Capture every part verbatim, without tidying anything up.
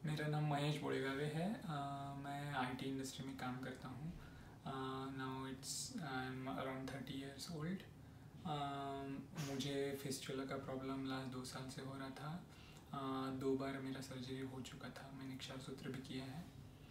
मेरा नाम महेश बोड़ेगावे है। uh, मैं आईटी इंडस्ट्री में काम करता हूँ। Now it's I am around thirty years old. मुझे फिस्टुला का प्रॉब्लम लास्ट दो साल से हो रहा था। uh, दो बार मेरा सर्जरी हो चुका था। मैंने क्षारसूत्र भी किया है।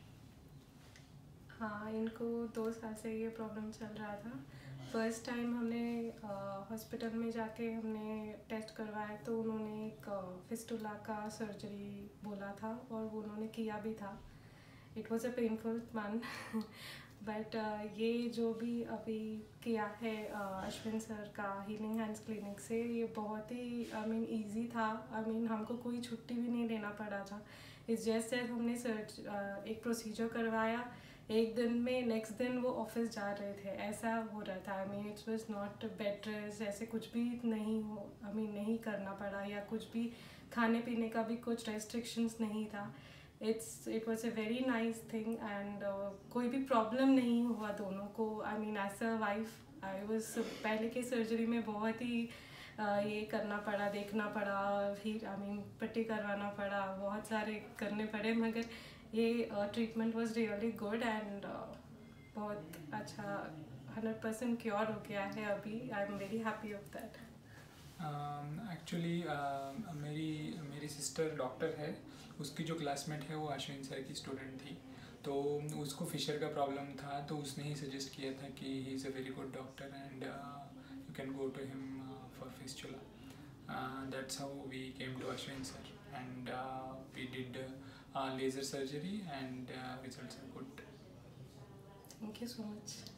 हाँ, इनको दो साल से ये प्रॉब्लम चल रहा था। फर्स्ट टाइम हमने हॉस्पिटल में जाके हमने टेस्ट करवाया तो उन्होंने एक फिस्टुला का सर्जरी बोला था और वो उन्होंने किया भी था। It was a painful one but ये जो भी अभी किया है अश्विन सर का हीलिंग हैंड्स क्लिनिक से, ये बहुत ही आई मीन ईजी था। आई I मीन mean, हमको कोई छुट्टी भी नहीं लेना पड़ा था। इस जैसे हमने सर्ज uh, एक प्रोसीजर करवाया, एक दिन में नेक्स्ट दिन वो ऑफिस जा रहे थे, ऐसा हो रहा था। I mean it's was not bed rest, ऐसे कुछ भी नहीं हो आई मीन नहीं करना पड़ा, या कुछ भी खाने पीने का भी कुछ रेस्ट्रिक्शंस नहीं था। It's it was a very nice thing and कोई भी प्रॉब्लम नहीं हुआ दोनों को। I mean as a wife I was पहले के सर्जरी में बहुत ही Uh, ये करना पड़ा, देखना पड़ा, फिर आई मीन पट्टी करवाना पड़ा, बहुत सारे करने पड़े, मगर ये treatment was really good and बहुत अच्छा हंड्रेड परसेंट क्योर हो गया है अभी। I am very happy of that. Actually मेरी मेरी सिस्टर डॉक्टर है। उसकी जो क्लासमेट है वो अश्विन सर की स्टूडेंट थी, तो उसको फिशर का प्रॉब्लम था, तो उसने ही सजेस्ट किया था कि he is a very good doctor and you can go to him for fistula. Uh, that's how we came to Ashwin sir, and uh, we did uh, laser surgery and uh, results are good. Thank you so much.